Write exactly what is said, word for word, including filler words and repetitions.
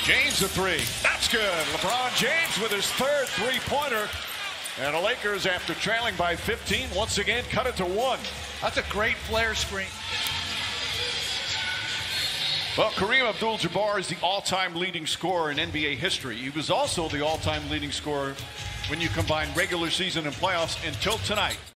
James a three. That's good. LeBron James with his third three-pointer. And the Lakers, after trailing by fifteen, once again cut it to one. That's a great flare screen. Well, Kareem Abdul-Jabbar is the all-time leading scorer in N B A history. He was also the all-time leading scorer when you combine regular season and playoffs until tonight.